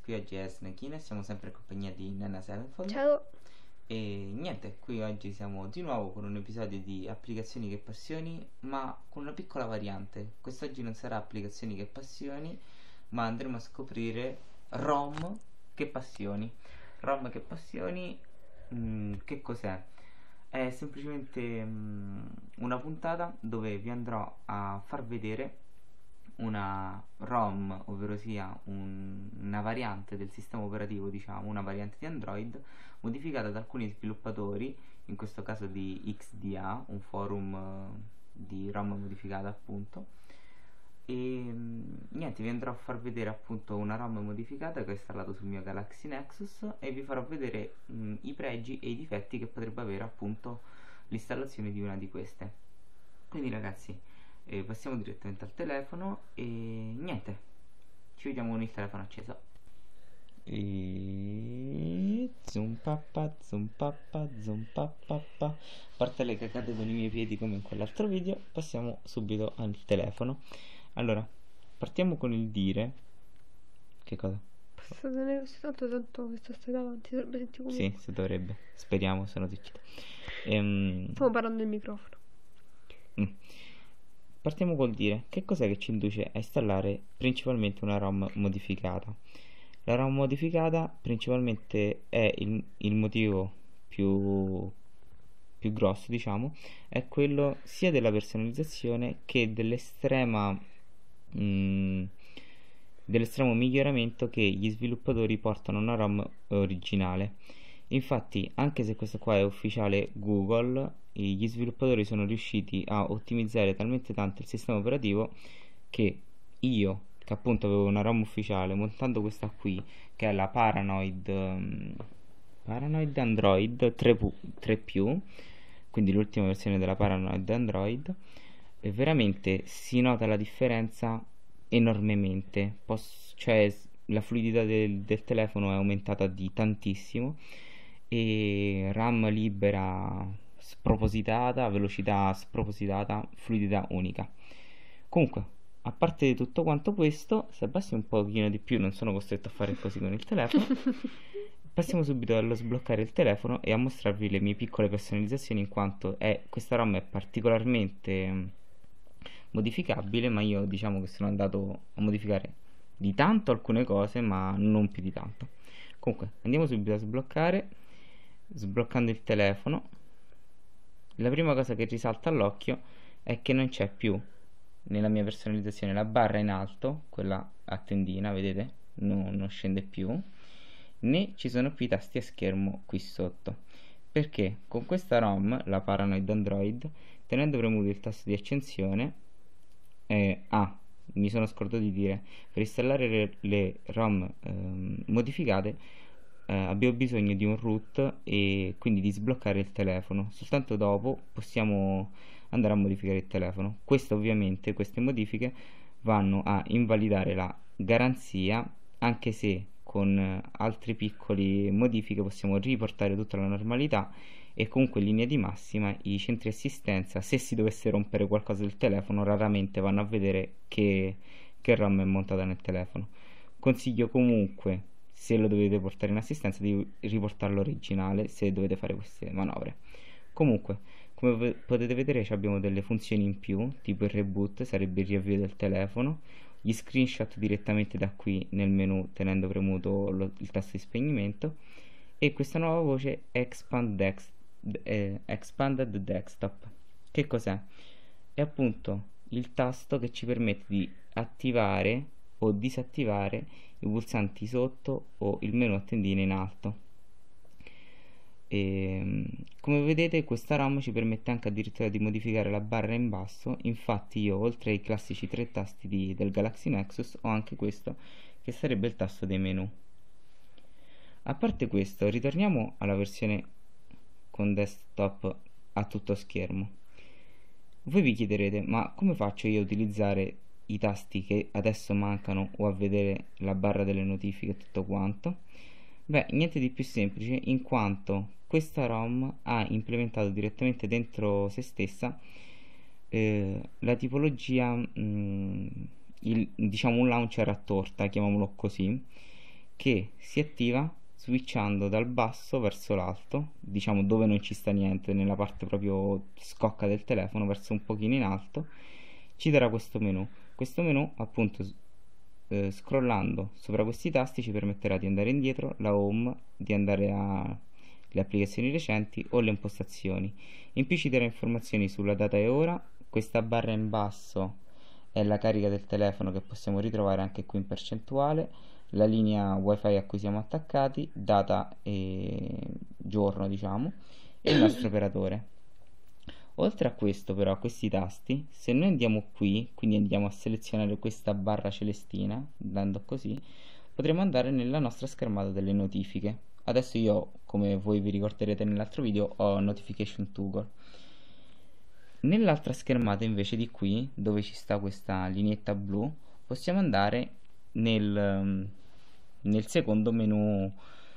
qui oggi è Snechina e siamo sempre in compagnia di Nana Sevenfold. Ciao. E niente, qui oggi siamo di nuovo con un episodio di Applicazioni che passioni, ma con una piccola variante. Quest'oggi non sarà Applicazioni che passioni, ma andremo a scoprire ROM che passioni. ROM che passioni, che cos'è? È semplicemente una puntata dove vi andrò a far vedere una ROM, ovvero sia una variante del sistema operativo, diciamo, una variante di Android modificata da alcuni sviluppatori, in questo caso di XDA, un forum di ROM modificata appunto. E niente, vi andrò a far vedere appunto una ROM modificata che ho installato sul mio Galaxy Nexus e vi farò vedere i pregi e i difetti che potrebbe avere appunto l'installazione di una di queste. Quindi ragazzi, passiamo direttamente al telefono e niente, ci vediamo con il telefono acceso. E zoom pappa, zoom pappa, zoom pappa. A parte le cacate con i miei piedi come in quell'altro video, passiamo subito al telefono. Allora, partiamo con il dire. Che cosa? Basta tenere così tanto che stai davanti, dovrebbe sentire comunque. Sì, si dovrebbe. Speriamo, se no si uccide. Stiamo parlando del microfono. Partiamo col dire che cos'è che ci induce a installare principalmente una ROM modificata. La ROM modificata principalmente è il motivo più grosso, diciamo, è quello sia della personalizzazione che dell'estremo miglioramento che gli sviluppatori portano a una ROM originale. Infatti, anche se questo qua è ufficiale Google, gli sviluppatori sono riusciti a ottimizzare talmente tanto il sistema operativo che io, che appunto avevo una ROM ufficiale, montando questa qui, che è la Paranoid Android 3 più, quindi l'ultima versione della Paranoid Android, e veramente si nota la differenza enormemente. Cioè la fluidità del telefono è aumentata di tantissimo e RAM libera spropositata, velocità spropositata, fluidità unica. Comunque, a parte tutto quanto questo, se abbassi un pochino di più, non sono costretto a fare così con il telefono. Passiamo subito allo sbloccare il telefono e a mostrarvi le mie piccole personalizzazioni, in quanto questa ROM è particolarmente modificabile, ma io diciamo che sono andato a modificare di tanto alcune cose, ma non più di tanto. Comunque, andiamo subito a sbloccare. Sbloccando il telefono, la prima cosa che risalta all'occhio è che non c'è più nella mia personalizzazione la barra in alto, quella a tendina, vedete? Non scende più, né ci sono più i tasti a schermo qui sotto, perché con questa ROM, la Paranoid Android, tenendo premuto il tasto di accensione, mi sono scordato di dire, per installare le ROM modificate abbiamo bisogno di un root e quindi di sbloccare il telefono. Soltanto dopo possiamo andare a modificare il telefono. Queste modifiche vanno a invalidare la garanzia, anche se con altre piccole modifiche possiamo riportare tutta la normalità. E comunque in linea di massima i centri assistenza, se si dovesse rompere qualcosa del telefono, raramente vanno a vedere che ROM è montata nel telefono. Consiglio comunque, se lo dovete portare in assistenza, di riportarlo originale se dovete fare queste manovre. Comunque, come potete vedere, abbiamo delle funzioni in più, tipo il reboot, sarebbe il riavvio del telefono, gli screenshot direttamente da qui nel menu tenendo premuto il tasto di spegnimento, e questa nuova voce Expanded Desktop. Che cos'è? È appunto il tasto che ci permette di attivare o disattivare i pulsanti sotto o il menu a tendine in alto. Come vedete, questa ROM ci permette anche addirittura di modificare la barra in basso. Infatti io, oltre ai classici 3 tasti del Galaxy Nexus, ho anche questo che sarebbe il tasto dei menu. A parte questo, ritorniamo alla versione con desktop a tutto schermo. Voi vi chiederete, ma come faccio io a utilizzare i tasti che adesso mancano o a vedere la barra delle notifiche e tutto quanto? Beh, niente di più semplice, in quanto questa ROM ha implementato direttamente dentro se stessa la tipologia, diciamo un launcher a torta, chiamiamolo così, che si attiva switchando dal basso verso l'alto, diciamo dove non ci sta niente, nella parte proprio scocca del telefono, verso un pochino in alto, ci darà questo menu. Questo menu, appunto, scrollando sopra questi tasti ci permetterà di andare indietro, la home, di andare alle applicazioni recenti o le impostazioni. In più ci darà informazioni sulla data e ora. Questa barra in basso è la carica del telefono, che possiamo ritrovare anche qui in percentuale, la linea wifi a cui siamo attaccati, data e giorno diciamo, e il nostro operatore. Oltre a questo, però, a questi tasti, se noi andiamo qui, quindi andiamo a selezionare questa barra celestina, andando così, potremo andare nella nostra schermata delle notifiche. Adesso io, come voi vi ricorderete nell'altro video, ho Notification Toggle. Nell'altra schermata invece di qui, dove ci sta questa lineetta blu, possiamo andare nel secondo menu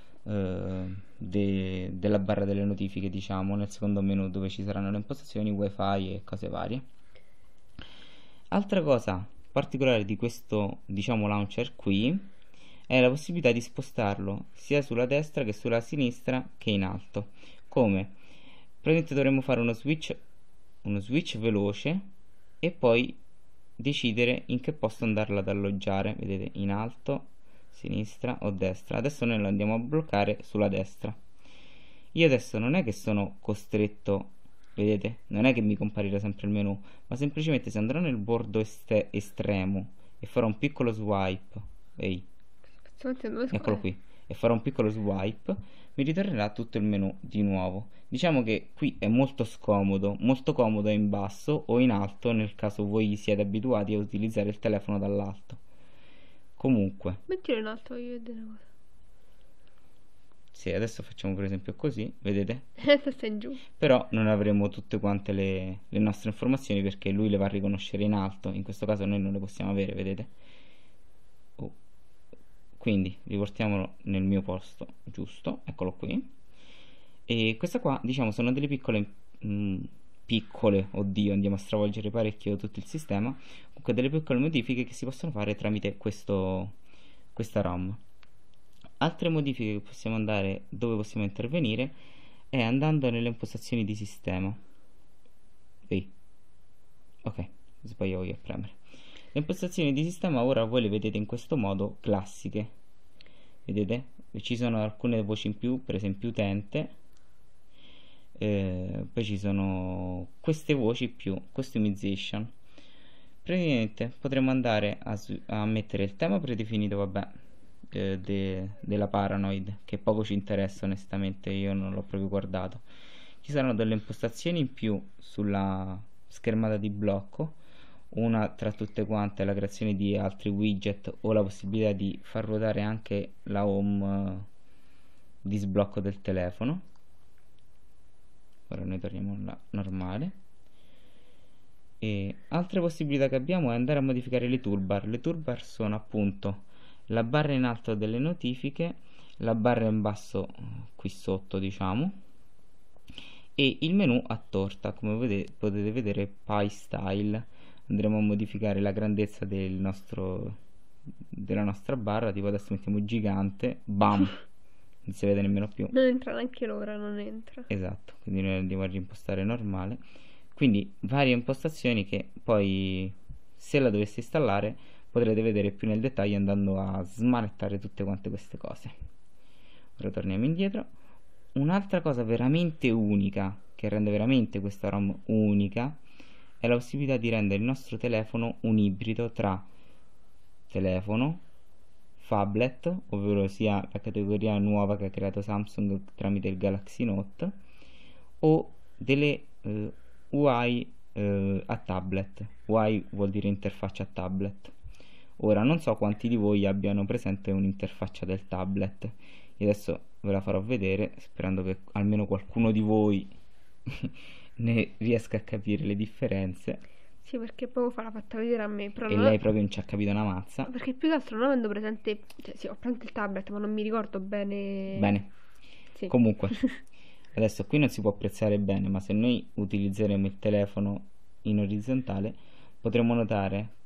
della barra delle notifiche, diciamo, nel secondo menu dove ci saranno le impostazioni, wifi e cose varie. Altra cosa particolare di questo, diciamo, launcher qui è la possibilità di spostarlo sia sulla destra che sulla sinistra che in alto. Come? Praticamente dovremmo fare uno switch veloce e poi decidere in che posto andarlo ad alloggiare. Vedete, in alto, sinistra o destra. Adesso noi lo andiamo a bloccare sulla destra. Io adesso non è che sono costretto, vedete, non è che mi comparirà sempre il menu, ma semplicemente se andrò nel bordo estremo e farò un piccolo swipe, ehi, eccolo qui, e farò un piccolo swipe, mi ritornerà tutto il menu di nuovo. Diciamo che qui è molto scomodo, molto comodo in basso o in alto, nel caso voi siete abituati a utilizzare il telefono dall'alto. Comunque, mettilo in alto, voglio vedere una cosa. sì, adesso facciamo per esempio così, vedete? Adesso sta in giù. Però non avremo tutte quante le nostre informazioni, perché lui le va a riconoscere in alto. In questo caso noi non le possiamo avere, vedete? Quindi riportiamolo nel mio posto giusto, eccolo qui. E questa qua, diciamo, sono delle piccole, oddio, andiamo a stravolgere parecchio tutto il sistema. Comunque delle piccole modifiche che si possono fare tramite questa ROM. Altre modifiche che possiamo andare, dove possiamo intervenire, è andando nelle impostazioni di sistema. Ok, sbagliavo io a premere. Le impostazioni di sistema ora voi le vedete in questo modo, classiche. Vedete? Ci sono alcune voci in più, per esempio utente. Poi ci sono queste voci più, customization. Praticamente potremo andare a mettere il tema predefinito, vabbè, della Paranoid, che poco ci interessa onestamente, io non l'ho proprio guardato. Ci saranno delle impostazioni in più sulla schermata di blocco. Una tra tutte quante è la creazione di altri widget o la possibilità di far ruotare anche la home di sblocco del telefono. Ora noi torniamo alla normale. E altre possibilità che abbiamo è andare a modificare le toolbar. Le toolbar sono appunto la barra in alto delle notifiche, la barra in basso qui sotto, diciamo, e il menu a torta, come potete vedere, Pie Style. Andremo a modificare la grandezza della nostra barra, tipo adesso mettiamo gigante, bam, non si vede nemmeno più. Non entra neanche l'ora, non entra. Esatto, quindi noi andiamo a reimpostare normale. Quindi varie impostazioni che poi, se la doveste installare, potrete vedere più nel dettaglio andando a smanettare tutte quante queste cose. Ora torniamo indietro. Un'altra cosa veramente unica, che rende veramente questa ROM unica, è la possibilità di rendere il nostro telefono un ibrido tra telefono, phablet, ovvero sia la categoria nuova che ha creato Samsung tramite il Galaxy Note, o delle UI a tablet. UI vuol dire interfaccia a tablet. Ora non so quanti di voi abbiano presente un'interfaccia del tablet. Io adesso ve la farò vedere, sperando che almeno qualcuno di voi ne riesca a capire le differenze. Sì, perché poco fa l'ha fatta vedere a me, però E lei proprio non ci ha capito una mazza. perché più che altro non avendo presente, cioè sì, ho presente il tablet, ma non mi ricordo bene. Sì. Comunque adesso qui non si può apprezzare bene, ma se noi utilizzeremo il telefono in orizzontale potremo notare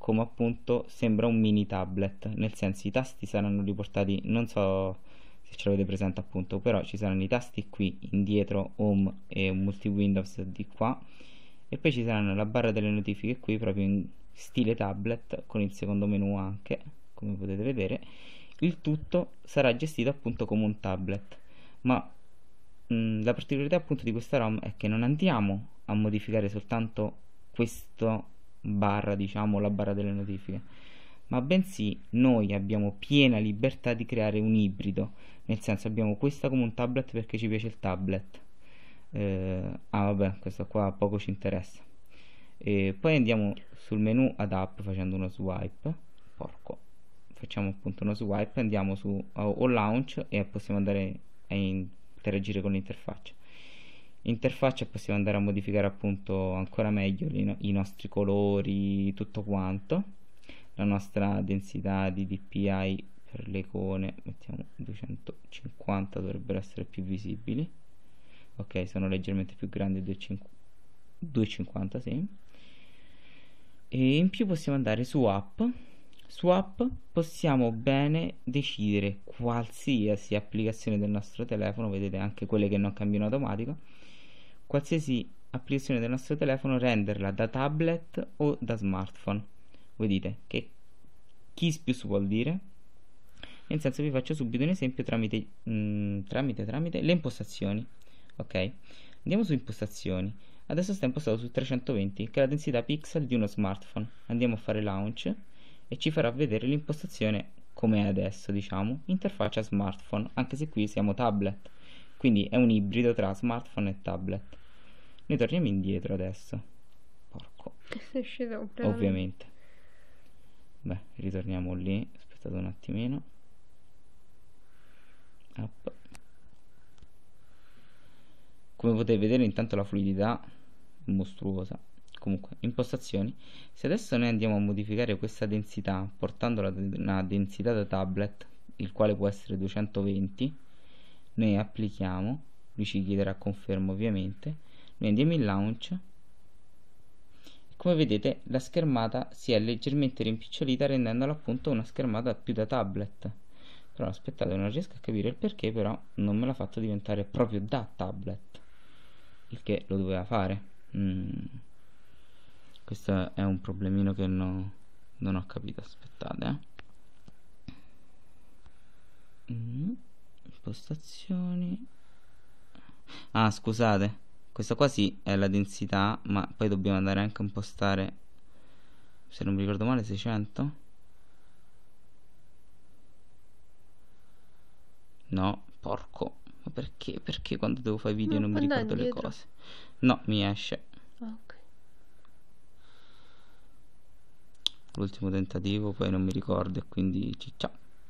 come appunto sembra un mini tablet, nel senso i tasti saranno riportati, non so se ce l'avete presente appunto, però ci saranno i tasti qui indietro, home e un multi Windows di qua, e poi ci saranno la barra delle notifiche qui proprio in stile tablet con il secondo menu anche, come potete vedere. Il tutto sarà gestito appunto come un tablet, ma la particolarità appunto di questa ROM è che non andiamo a modificare soltanto questo barra, diciamo, la barra delle notifiche, ma bensì noi abbiamo piena libertà di creare un ibrido, nel senso abbiamo questa come un tablet perché ci piace il tablet. Vabbè, questo qua poco ci interessa. Poi andiamo sul menu ad app facendo uno swipe, porco, facciamo appunto uno swipe, andiamo su o launch e possiamo andare a interagire con l'interfaccia. Interfaccia possiamo andare a modificare appunto ancora meglio i nostri colori, tutto quanto, la nostra densità di DPI per le icone, mettiamo 250, dovrebbero essere più visibili. Ok, sono leggermente più grandi, 250, sì. E in più possiamo andare su app. Su app possiamo bene decidere qualsiasi applicazione del nostro telefono, vedete anche quelle che non cambiano automatico, qualsiasi applicazione del nostro telefono renderla da tablet o da smartphone. Voi dite che più si vuol dire? Nel senso, vi faccio subito un esempio tramite le impostazioni. Ok, andiamo su impostazioni. Adesso sta impostato su 320, che è la densità pixel di uno smartphone. Andiamo a fare launch e ci farà vedere l'impostazione come è adesso, diciamo, interfaccia smartphone, anche se qui siamo tablet, quindi è un ibrido tra smartphone e tablet. Noi torniamo indietro adesso, porco, ovviamente. Beh, ritorniamo lì, aspettate un attimino. Up. Come potete vedere intanto la fluidità è mostruosa. Comunque, impostazioni. Se adesso noi andiamo a modificare questa densità portandola ad una densità da tablet, il quale può essere 220, noi applichiamo, lui ci chiederà conferma ovviamente, noi andiamo in launch e come vedete la schermata si è leggermente rimpicciolita, rendendola appunto una schermata più da tablet. Però aspettate, non riesco a capire il perché, però non me l'ha fatto diventare proprio da tablet, il che lo doveva fare. Questo è un problemino che non ho capito, aspettate. Impostazioni. Ah, scusate, questa qua sì è la densità, ma poi dobbiamo andare anche a impostare, se non mi ricordo male, 600. No, porco, ma perché quando devo fare video non mi ricordo le cose? No, mi esce. Ok. L'ultimo tentativo, poi non mi ricordo e quindi ciccia.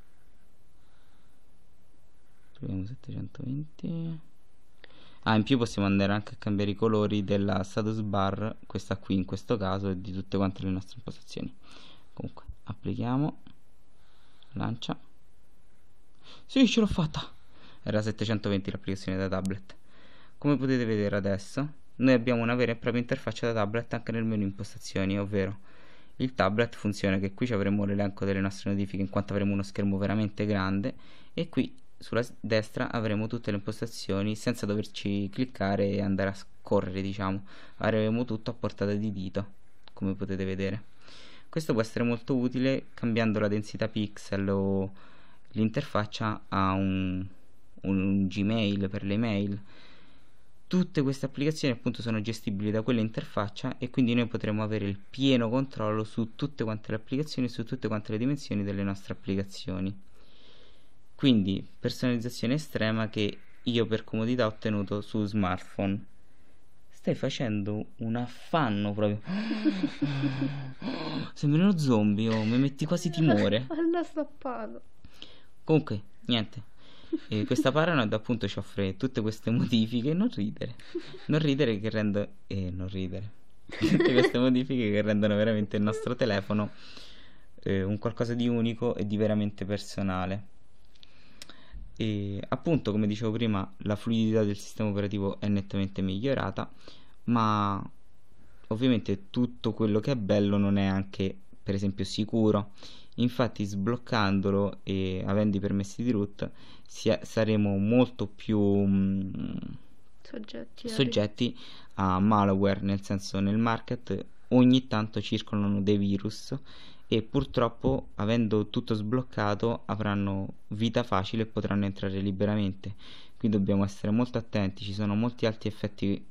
Proviamo 720. In più possiamo andare anche a cambiare i colori della status bar, questa qui in questo caso, e di tutte quante le nostre impostazioni. Comunque, applichiamo, lancia. Sì, ce l'ho fatta! Era 720 l'applicazione da tablet. Come potete vedere adesso, noi abbiamo una vera e propria interfaccia da tablet anche nel menu impostazioni, ovvero il tablet funziona che qui avremo l'elenco delle nostre notifiche in quanto avremo uno schermo veramente grande, e qui sulla destra avremo tutte le impostazioni senza doverci cliccare e andare a scorrere, diciamo, avremo tutto a portata di dito, come potete vedere. Questo può essere molto utile cambiando la densità pixel o l'interfaccia a un Gmail per le mail. Tutte queste applicazioni appunto sono gestibili da quella interfaccia e quindi noi potremo avere il pieno controllo su tutte quante le applicazioni, su tutte quante le dimensioni delle nostre applicazioni. Quindi personalizzazione estrema che io per comodità ho ottenuto su smartphone. Stai facendo un affanno proprio. Sembri uno zombie, mi metti quasi timore. Hanno stoppato. Comunque, niente. Questa Paranoid appunto ci offre tutte queste modifiche. Non ridere che rendo non ridere tutte queste modifiche che rendono veramente il nostro telefono un qualcosa di unico e di veramente personale. E appunto, come dicevo prima, la fluidità del sistema operativo è nettamente migliorata, ma ovviamente tutto quello che è bello non è anche per esempio sicuro. Infatti sbloccandolo e avendo i permessi di root saremo molto più soggetti a malware, nel senso nel market ogni tanto circolano dei virus e purtroppo avendo tutto sbloccato avranno vita facile e potranno entrare liberamente. Qui dobbiamo essere molto attenti, ci sono molti altri effetti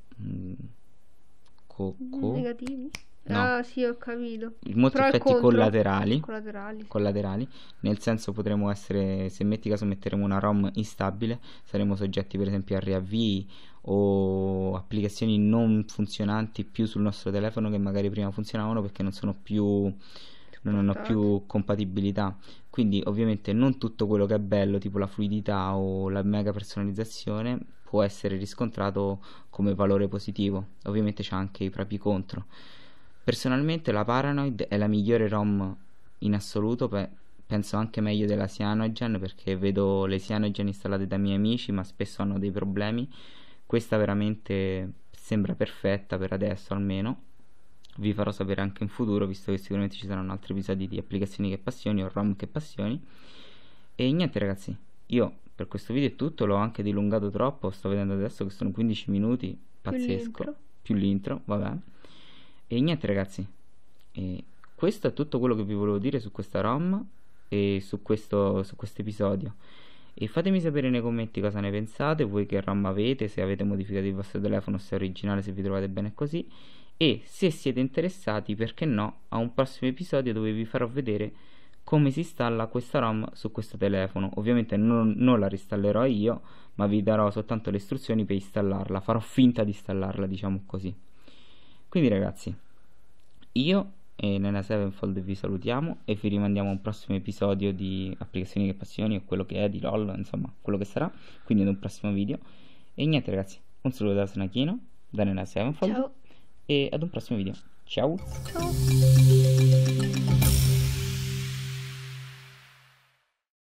negativi. No. Ah, sì, ho capito. Molti Però effetti collaterali, collaterali, nel senso potremo essere, se metti caso metteremo una ROM instabile, saremo soggetti per esempio a riavvii o applicazioni non funzionanti più sul nostro telefono che magari prima funzionavano perché non hanno più compatibilità. Quindi ovviamente non tutto quello che è bello, tipo la fluidità o la mega personalizzazione, può essere riscontrato come valore positivo. Ovviamente c'ha anche i propri contro. Personalmente la Paranoid è la migliore ROM in assoluto, penso anche meglio della Cyanogen, perché vedo le Cyanogen installate da miei amici ma spesso hanno dei problemi. Questa veramente sembra perfetta per adesso almeno. Vi farò sapere anche in futuro, visto che sicuramente ci saranno altri episodi di applicazioni che passioni o ROM che passioni. E niente ragazzi, io per questo video è tutto, l'ho anche dilungato troppo, sto vedendo adesso che sono 15 minuti, pazzesco, più l'intro, vabbè. E niente ragazzi, questo è tutto quello che vi volevo dire su questa ROM e su questo episodio. E fatemi sapere nei commenti cosa ne pensate, voi che ROM avete, se avete modificato il vostro telefono, se è originale, se vi trovate bene così. E se siete interessati, perché no, a un prossimo episodio dove vi farò vedere come si installa questa ROM su questo telefono. Ovviamente non la reinstallerò io, ma vi darò soltanto le istruzioni per installarla, farò finta di installarla, diciamo così. Quindi ragazzi, io e Nena Sevenfold vi salutiamo e vi rimandiamo a un prossimo episodio di Applicazioni che Passioni o quello che è di LOL, insomma, quello che sarà, quindi ad un prossimo video. E niente ragazzi, un saluto da Sonachino, da Nena Sevenfold. Ciao. E ad un prossimo video. Ciao. Ciao.